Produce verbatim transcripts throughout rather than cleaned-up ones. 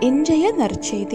இன்றைய நற்செய்தி.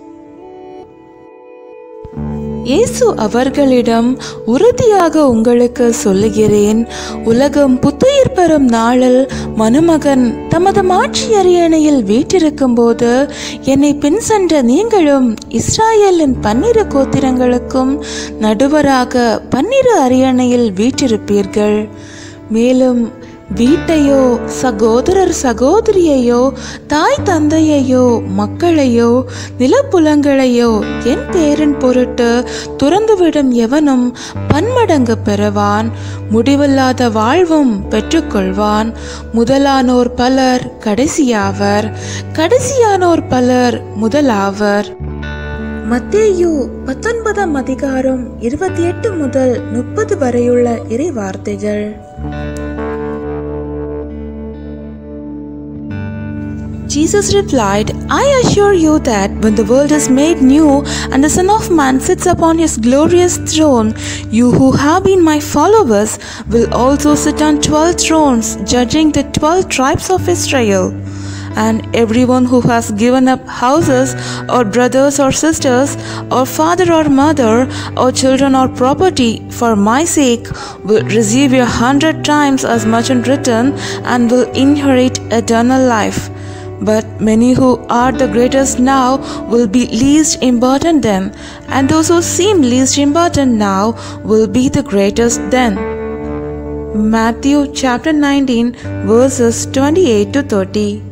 இயேசு அவர்களிடம், உறுதியாக உங்களுக்கு சொல்லுகிறேன், உலகம் புத்துயிர் பெறும் நாளில் மனுமகன் தமது மாட்சி அரியணையில் வீற்றிருக்கும் போது என்னை பின் சென்ற நீங்களும் இஸ்ராயேலின் பன்னிரு கோத்திரங்களுக்கும் நடுவராக பன்னிரு அரியணையில் வீற்றிருப்பீர்கள். மேலும் வீட்டையோ சகோதரர் சகோதரியையோ தாய் தந்தையையோ மக்களையோ நிலப்புலங்களையோ என் பேரின் பொருட்டு துறந்துவிடும் எவனும் பன்மடங்கு பெறுவான், முடிவில்லாத வாழ்வும் பெற்றுக்கொள்வான். முதலானோர் பலர் கடைசியாவர், கடைசியானோர் பலர் முதலாவர். மத்தேயு பத்தொன்பதாம் அதிகாரம் இருபத்தி எட்டு முதல் முப்பது வரையுள்ள இறை வார்த்தைகள். Jesus replied, I assure you that when the world is made new and the Son of Man sits upon his glorious throne, you who have been my followers will also sit on twelve thrones, judging the twelve tribes of Israel. And everyone who has given up houses or brothers or sisters or father or mother or children or property for my sake will receive a hundred times as much in return and will inherit eternal life. But many who are the greatest now will be least important then, and those who seem least important now will be the greatest then. Matthew chapter nineteen verses twenty-eight to thirty.